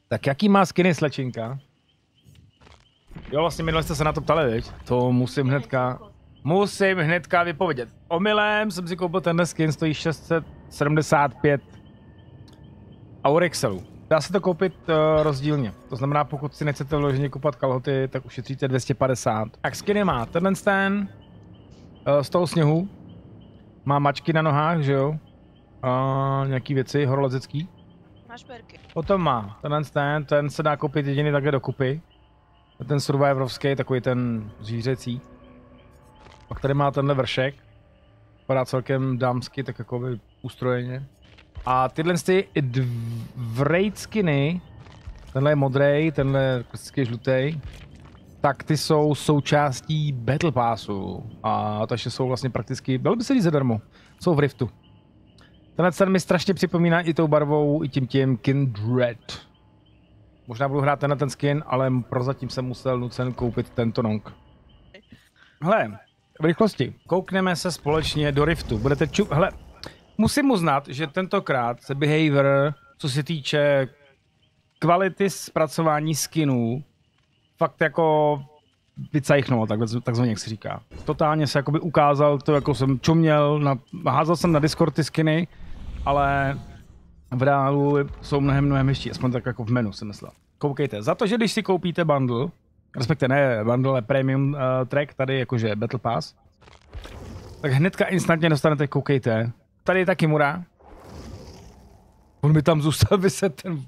Tak jaký má skiny slečinka? Jo, vlastně minule jste se na to ptali, viď? To musím hnedka vypovědět. Omylem jsem si koupil tenhle skin, stojí 675 Aurexelů. Dá se to koupit rozdílně. To znamená, pokud si nechcete vloženě kupovat kalhoty, tak ušetříte 250. Tak skiny má tenhle ten z toho sněhu. Má mačky na nohách, že jo? A nějaký věci horolezecký. Máš berky. Potom má ten se dá koupit jediný takhle dokupy. Ten survivorovský, takový ten zvířecí. Pak tady má tenhle vršek. Vypadá celkem dámsky, tak jako by ustrojeně. A tyhle wraith skiny, tenhle je modrej, tenhle je klasický žlutý, tak ty jsou součástí Battle Passu. A takže jsou vlastně prakticky, dalo by se říct zadarmo, jsou v Riftu. Tenhle ten mi strašně připomíná i tou barvou, i tím Kindred. Možná budu hrát ten skin, ale prozatím jsem musel nucen koupit tento nong. Hele, v rychlosti, koukneme se společně do Riftu. Hele, musím uznat, že tentokrát se behavior, co se týče kvality zpracování skinů, fakt jako vycajchnul, takzvaně jak se říká. Totálně se jakoby ukázal to, jako jsem čuměl, házel jsem na Discord ty skiny, ale v reálu jsou mnohem ještě, aspoň tak jako v menu jsem myslel. Koukejte, za to, že když si koupíte bundle, respektive ne bundle, ale premium track, tady jakože Battle Pass, tak hnedka instantně dostanete, koukejte. Tady je ta Kimura. On mi tam zůstal vyset ten...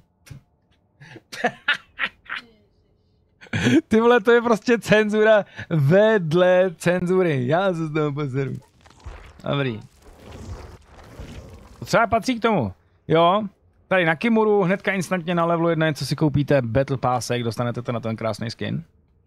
Ty vole, to je prostě cenzura vedle cenzury. Já se z toho pozeru. Dobrý. To třeba patří k tomu. Jo, tady na Kimuru hnedka instantně na levelu 1, co si koupíte Battle Passek, dostanete to na ten krásný skin.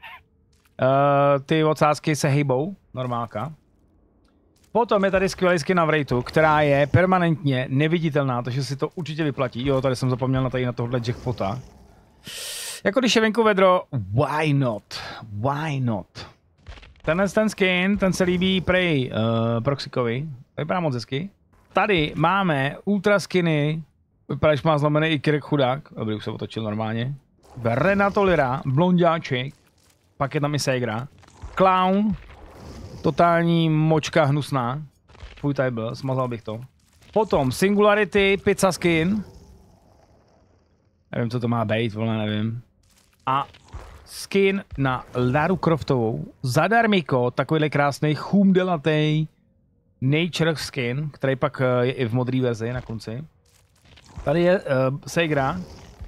Ty ocásky se hejbou, normálka. Potom je tady skvělý skin na Wraithu, která je permanentně neviditelná, takže si to určitě vyplatí. Jo, tady jsem zapomněl na tohle jackpota. Jako když je venku vedro, why not? Why not? Ten skin, ten se líbí prej Proxikovi, vypadá moc hezky. Tady máme ultra skiny, vypadá, že má zlomený i Kirk chudák, dobrý, už se otočil normálně. Renato Lira, blonďáček, pak je tam i Segra. Clown, totální močka hnusná, fuj tady byl, smazal bych to. Potom Singularity, pizza skin. Nevím, co to má být, vole, nevím. A skin na Lara Croftovou, zadarmiko, takovýhle krásný chumdelatej Nature skin, který pak je i v modré verzi na konci. Tady je Segra.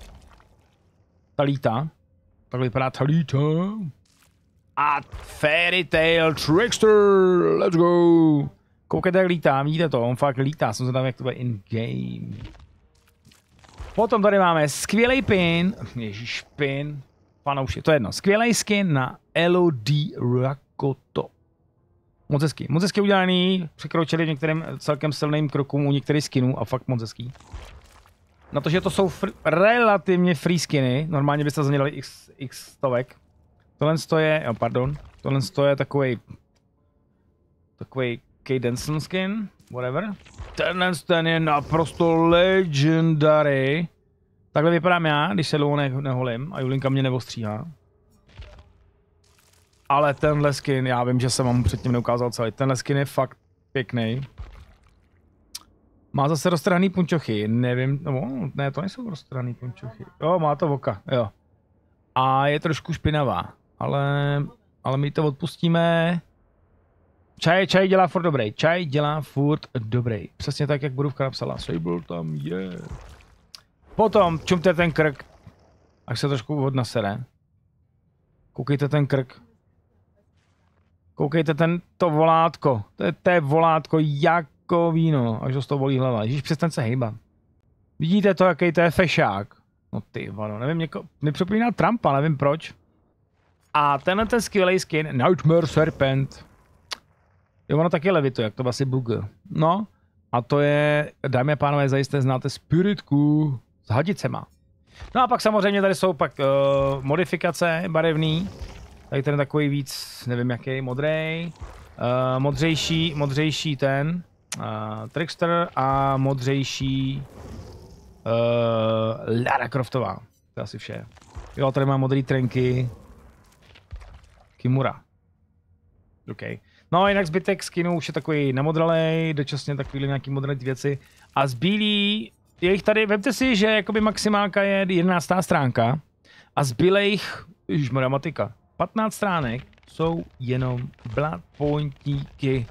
Talita. Tak vypadá Talita. A Fairy Tail Trickster. Let's go. Koukejte, jak lítá, vidíte to, on fakt lítá, jsem se tam, jak to bude in-game. Potom tady máme skvělý pin, ježíš pin, fanouši, to je jedno, skvělý skin na LOD Rakoto. Moc hezky udělaný, překročili některým celkem silným krokům u některých skinů a fakt moc hezký. Na to, že to jsou relativně free skiny, normálně byste za ně dali x stovek. Tohle je takový Kate Denson skin, whatever. Ten je naprosto legendary. Takhle vypadám já, když se dlouho neholím a Julinka mě neostříhá. Ale tenhle skin, já vím, že jsem vám předtím neukázal celý. Tenhle skin je fakt pěkný. Má zase roztrhaný punčochy, nevím, no, ne, to nejsou roztrhaný punčochy. Jo, má to voka, jo. A je trošku špinavá, ale my to odpustíme. Čaj dělá furt dobrý. Přesně tak, jak Borůvka napsala. Sable tam je. Potom čumte ten krk. Až se trošku odnasere. Koukejte ten krk. Koukejte to volátko. To je volátko jako víno. Až to bolí hlava. Ježíš, přestaň se hejbat. Vidíte to, jaký to je fešák. No ty vado, nevím, mi připomíná Trumpa, nevím proč. A tenhle ten skvělý skin, Nightmare Serpent. Jo, ono taky levituje, jak to asi bug. No, a to je, dámy a pánové, zajisté znáte Spiritku s hadicema. No a pak samozřejmě tady jsou pak modifikace barevný. Tady ten takový víc, nevím jaký, modrej. Modřejší ten Trickster a modřejší Lara Croftová. To je asi vše. Jo, tady mám modrý trenky. Kimura. OK. No a jinak zbytek skinů už je takový namodralej, dočasně takovýhle nějaký modré věci. A zbylý, je jich tady, vemte si, že jakoby maximálka je 11. stránka. A zbylejch, už matematika, 15 stránek jsou jenom bloodpointíky.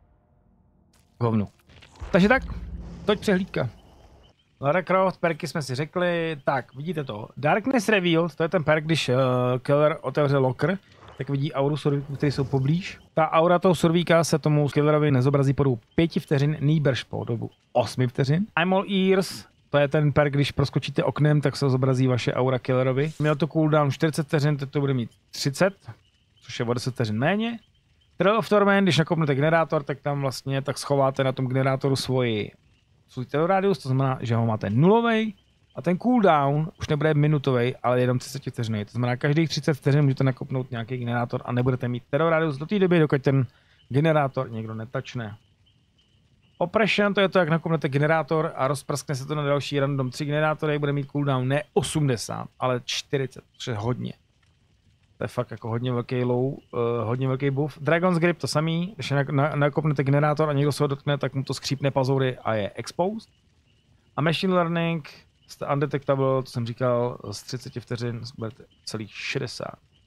Hovnu. Takže tak, toť přehlídka. Lara Croft, perky jsme si řekli, tak vidíte to. Darkness Revealed, to je ten perk, když killer otevře locker, tak vidí auru survíků, které jsou poblíž. Ta aura toho survíka se tomu killerovi nezobrazí po dobu 5 vteřin, nýbrž po dobu 8 vteřin. I'm all ears, to je ten perk, když proskočíte oknem, tak se zobrazí vaše aura killerovi. Měl to cooldown 40 vteřin, teď to bude mít 30, což je o 10 vteřin méně. Trail of Torment, když nakopnete generátor, tak tam vlastně tak schováte na tom generátoru svůj terroradius, to znamená, že ho máte nulovej. A ten cooldown už nebude minutový, ale jenom 30 vteřinový. To znamená, každých 30 vteřin můžete nakopnout nějaký generátor a nebudete mít terroradius do té doby, dokud ten generátor někdo netačne. Oppression, to je to, jak nakopnete generátor a rozprskne se to na další random 3 generátory, bude mít cooldown ne 80, ale 40, což je hodně. To je fakt jako hodně velký low, hodně velký buff. Dragon's Grip to samý, když nakopnete generátor a někdo se ho dotkne, tak mu to skřípne pazoury a je exposed. A Machine Learning, Undetectable, to jsem říkal, z 30 vteřin budete celých 60.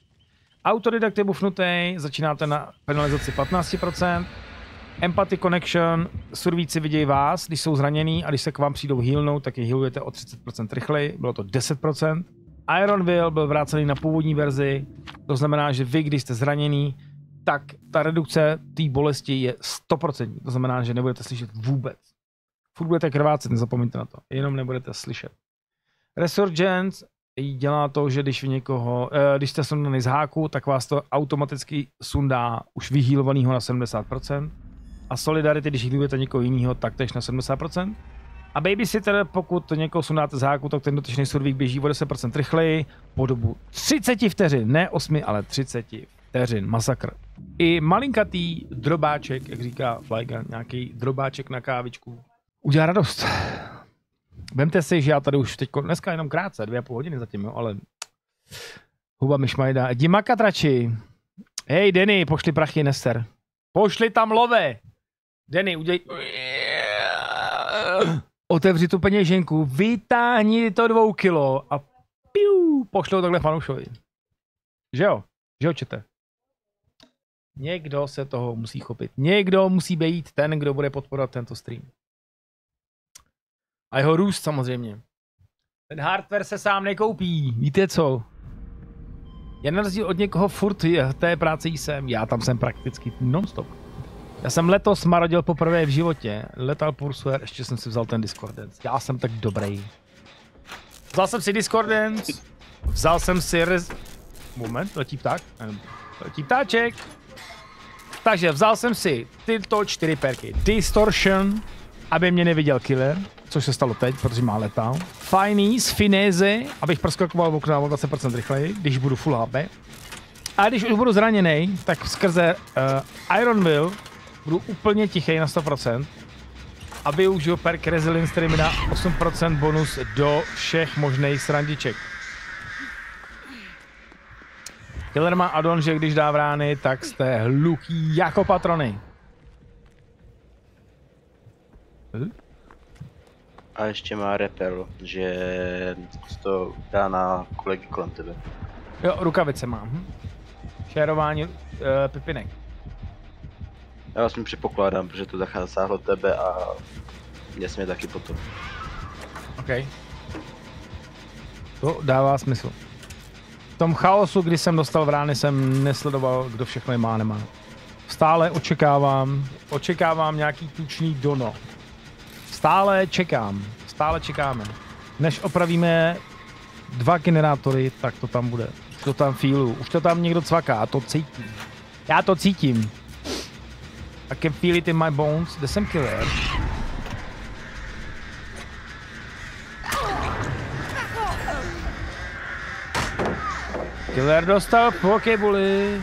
Autodidact je buffnutý, začínáte na penalizaci 15%. Empathy Connection, survíci vidějí vás, když jsou zranění a když se k vám přijdou healnout, tak je healujete o 30% rychleji, bylo to 10%. Iron Will byl vrácený na původní verzi, to znamená, že vy, když jste zraněný, tak ta redukce té bolesti je 100%, to znamená, že nebudete slyšet vůbec. Furt budete krvácet, nezapomeňte na to, jenom nebudete slyšet. Resurgence dělá to, že když vy někoho, když jste sundaný z háku, tak vás to automaticky sundá už vyhýlovanýho na 70%. A Solidarity, když healujete někoho jiného, tak tež na 70%. A Babysitter, pokud někoho sundáte z háku, tak ten dotyčný survík běží o 10% rychleji po dobu 30 vteřin, ne 8, ale 30 vteřin, masakr. I malinkatý drobáček, jak říká Flyga, nějaký drobáček na kávičku, udělá radost. Vemte si, že já tady už teď dneska jenom krátce, 2,5 hodiny zatím, jo, ale huba mi šmajda. Jdi makatrači. Hej, Denny, pošli prachy, Nester. Pošli tam love. Denny, udělej... Otevři tu peněženku, vytáhni to 2 kilo a piu, pošlou takhle fanoušovi. Že jo? Že jo, čete? Někdo se toho musí chopit. Někdo musí být ten, kdo bude podporovat tento stream. A jeho růst samozřejmě. Ten hardware se sám nekoupí. Víte co? Já na rozdíl od někoho furt v té práci jsem. Já tam jsem prakticky non-stop. Já jsem letos marodil poprvé v životě. Lethal Pursuer, ještě jsem si vzal ten Discordance. Já jsem tak dobrý. Vzal jsem si Discordance. Vzal jsem si Moment, letí pták? Letí ptáček. Takže vzal jsem si tyto 4 perky. Distortion, aby mě neviděl killer, což se stalo teď, protože má letal. Finesse, Finesse, abych proskakoval okna o 20% rychleji, když budu full HP. A když už budu zraněný, tak skrze Iron Will budu úplně tichý na 100%. A využiju perk Resilience, který mi dá 8% bonus do všech možných srandiček. Killer má addon, že když dá rány, tak jste hluchý jako patrony. A ještě má repel, že to dá na kolegy kolem tebe. Jo, rukavice mám. Šérování pipinek. Já vlastně předpokládám, protože to zasáhlo tebe a mě taky potom. OK. To dává smysl. V tom chaosu, kdy jsem dostal v rány, jsem nesledoval, kdo všechno je má, nemá. Stále očekávám nějaký tučný dono. Stále čekáme. Než opravíme 2 generátory, tak to tam bude. Už to tam feelu, už to tam někdo cvaká, to cítím. Já to cítím. I can feel it in my bones, kde jsem killer. Killer dostal pokebuli.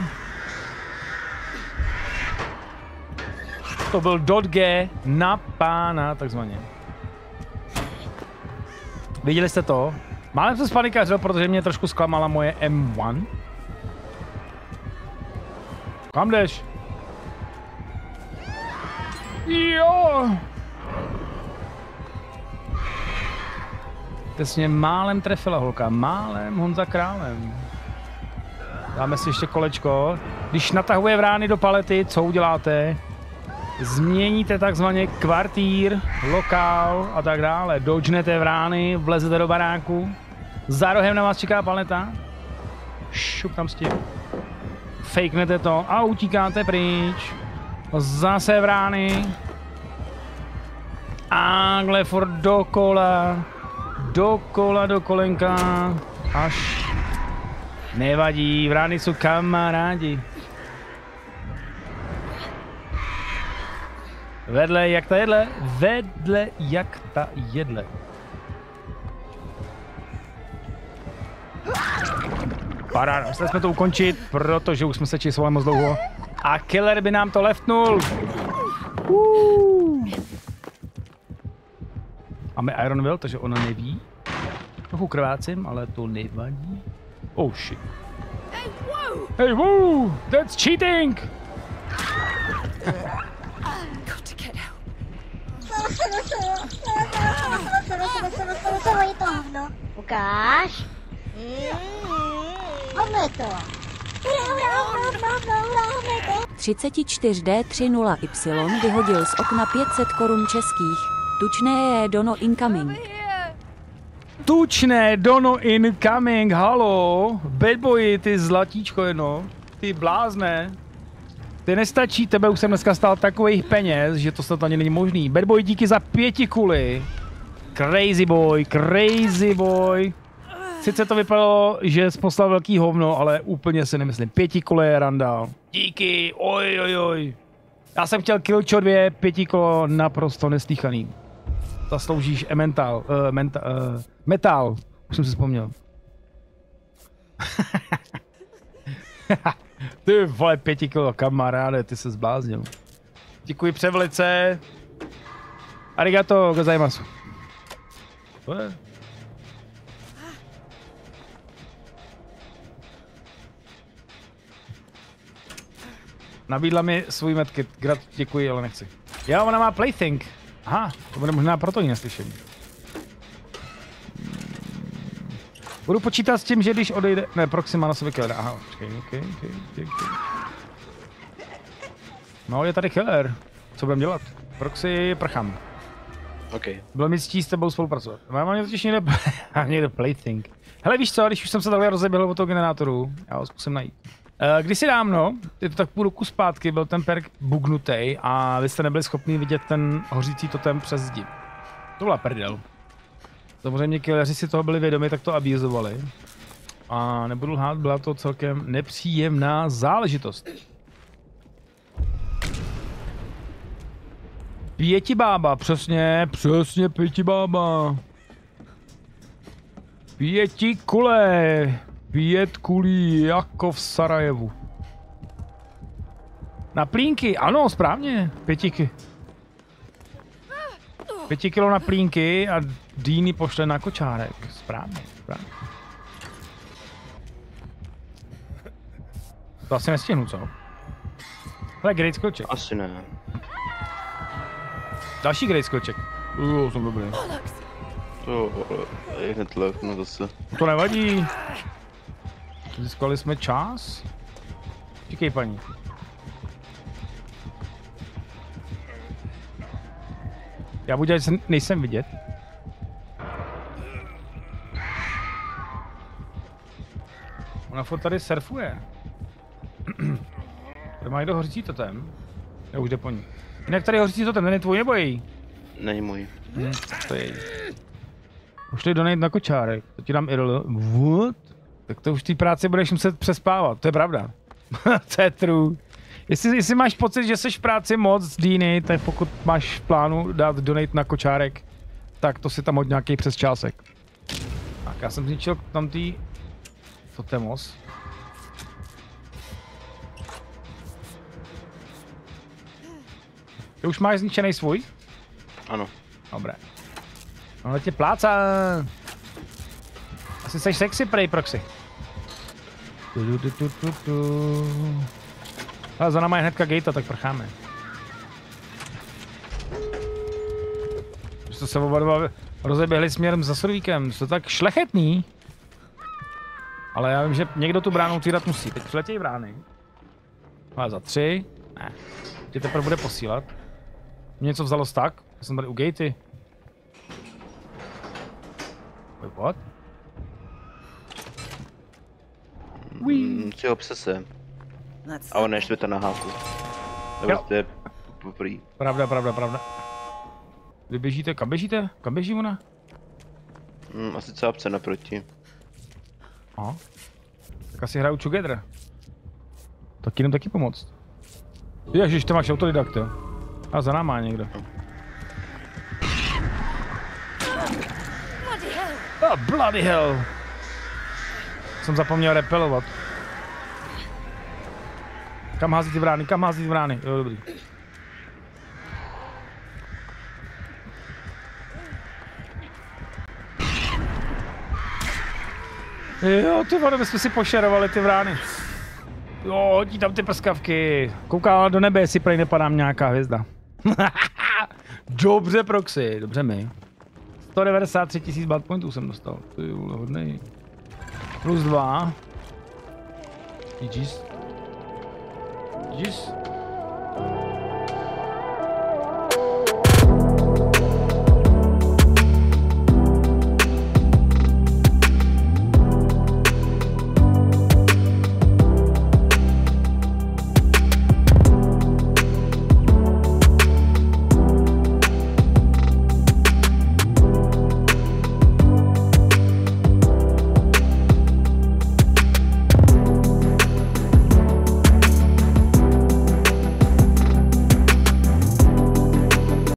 To byl dodge na pána, takzvaně. Viděli jste to? Málem se spanikařil, protože mě trošku zklamala moje M1. Kam jdeš? Jo! Přesně málem trefila holka, málem Honza králem. Dáme si ještě kolečko. Když natahuje vrány do palety, co uděláte? Změníte takzvaně kvartír, lokál a tak dále. Dodžnete vrány, vlezete do baráku. Za rohem na vás čeká paleta. Šup tam s tím. Fakenete to a utíkáte pryč. Zase vrány. Ágle furt dokola. Dokola do kolenka. Až. Nevadí, vrány jsou kamarádi. Vedle jak ta jedle. Vedle jak ta jedle. Paráda, museli jsme to ukončit, protože už jsme se číslovali moc dlouho. A killer by nám to leftnul. Máme Iron Will, takže ona neví. Trochu krvácím, ale to nevadí. Oh shit. Hey, whoa! That's cheating! Je to hovno. Ukáž. Hovno je to. Hovno je to. 34D30Y vyhodil z okna 500 korun českých. Tučné je Dono incoming. Tučné Dono incoming, halo. Bad boy, ty zlatíčko jedno. Ty blázne. Ty nestačí, tebe už jsem dneska stál takových peněz, že to snad ani není možný. Bad boy, díky za 5 kuly. Crazy boy, crazy boy. Sice to vypadalo, že jsi poslal velký hovno, ale úplně si nemyslím. 5 kule je randál. Díky, oj, oj, oj. Já jsem chtěl killčo 2, 5 kolo naprosto nestýchaný. Zasloužíš metal. Už jsem si vzpomněl. Ty vole, 5 kilo, kamaráde, ty se zbláznil. Děkuji převlice. Arigato gozaimasu. To je. Nabídla mi svůj medkit. Děkuji, ale nechci. Jo, ona má plaything. Aha, to bude možná proto ji neslyším. Budu počítat s tím, že když odejde... Ne, proxy má na sobě killer. Aha, okay. No, je tady killer. Co budeme dělat? Proxy, prchám. OK. Bylo mi ctí s tebou spolupracovat. Mám totiž někde plaything. Hele, víš co, když už jsem se takhle rozeběhl od toho generátoru, já ho zkusím najít. Kdysi dávno, je to tak půl roku zpátky, byl ten perk bugnutej a vy jste nebyli schopni vidět ten hořící totem přes zdi. To byla prdel. Samozřejmě killeři si toho byli vědomi, tak to abuzovali. A nebudu lhát, byla to celkem nepříjemná záležitost. Pětibába, přesně pětibába. 5 kule. 5 kulí, jako v Sarajevu. Na plínky, ano, správně. 5 kilo na plínky a Dýny pošle na kočárek. Správně. To asi nestihnu, co? Hele, great skoček. Asi ne. Další great skoček. Jsem dobrý. To je hned lehno zase. To nevadí. Získali jsme čas. Čekej, paní. Já budu dělat, že nejsem vidět. Ona furt tady surfuje. Tady má někdo hořící totem. Já už jde po ní. Jinak tady hořící totem, ten je tvůj nebo její? Není můj. To je její. Už to donate na kočárek. To ti dám IRL. What? Tak to už v té práci budeš muset přespávat, to je pravda. To je true. Jestli máš pocit, že jsi v práci moc Dýny, tak pokud máš v plánu dát donate na kočárek, tak to si tam hoď nějaký přes čásek. Tak já jsem zničil tam tý totemos. Ty už máš zničený svůj? Ano. Dobré. Ale tě pláca. Asi seš sexy, prej, Proxy. Ale za náma je hnedka gate, tak prcháme. Prostě se oba dva rozeběhli směrem za survíkem, to tak šlechetný. Ale já vím, že někdo tu bránu otvírat musí, teď přiletějí brány. Ale za 3, ne, tě teprve bude posílat. Mě něco vzalo tak, já jsem tady u gatey. Wait, what? Si obsese. A on neštve to na háku. Nebo to je poprý. Pravda. Vy běžíte, kam běžíte? Kam běží ona? Asi co obce naproti. Aha. Tak asi hraju together. Tak jdem taky pomoct. Ježiš, ty máš autodidakt, jo. A za náma někdo. Bloody hell! Jsem zapomněl repelovat. Kam hází ty brány, Jo, dobrý. Jo, ty vole, my jsme si pošerovali ty brány. Jo, hodí tam ty prskavky. Koukala do nebe, jestli prej nepadá nějaká hvězda. Dobře, Proxy, dobře mi. 193 000 bad pointů jsem dostal, to je hodnej. Plus 2. GG's.